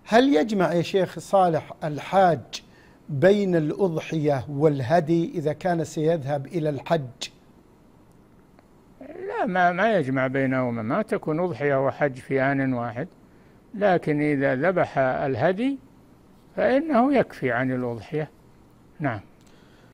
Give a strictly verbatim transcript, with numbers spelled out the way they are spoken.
هل يجمع يا شيخ صالح الحاج بين الأضحية والهدي إذا كان سيذهب إلى الحج؟ لا، ما, ما يجمع بينهما، ما تكون أضحية وحج في آن واحد، لكن إذا ذبح الهدي فإنه يكفي عن الأضحية. نعم.